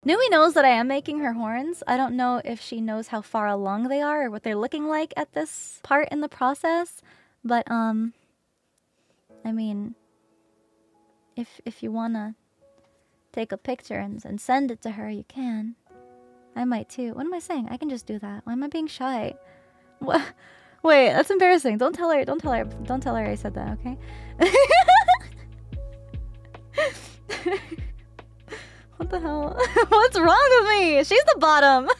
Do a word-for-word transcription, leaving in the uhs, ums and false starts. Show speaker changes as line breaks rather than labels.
Numi knows that I am making her horns. I don't know if she knows how far along they are or what they're looking like at this part in the process. But, um... I mean... If if you wanna take a picture and, and send it to her, you can. I might too. What am I saying? I can just do that. Why am I being shy? What? Wait, that's embarrassing. Don't tell her. Don't tell her. Don't tell her I said that, okay? What the hell? What's wrong with me? She's the bottom.